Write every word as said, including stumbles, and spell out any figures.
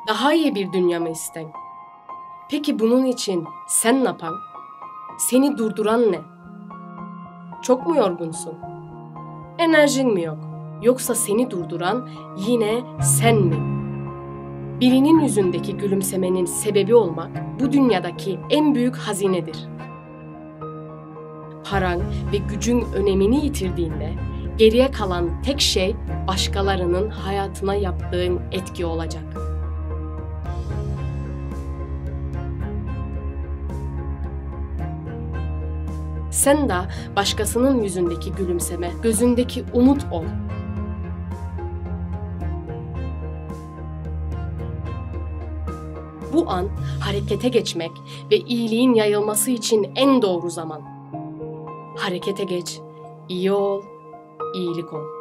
Daha iyi bir dünya mı isten? Peki bunun için sen ne yapan? Seni durduran ne? Çok mu yorgunsun? Enerjin mi yok? Yoksa seni durduran yine sen mi? Birinin yüzündeki gülümsemenin sebebi olmak bu dünyadaki en büyük hazinedir. Paran ve gücün önemini yitirdiğinde geriye kalan tek şey başkalarının hayatına yaptığın etki olacak. Sen de başkasının yüzündeki gülümseme, gözündeki umut ol. Bu an harekete geçmek ve iyiliğin yayılması için en doğru zaman. Harekete geç, iyi ol, iyilik ol.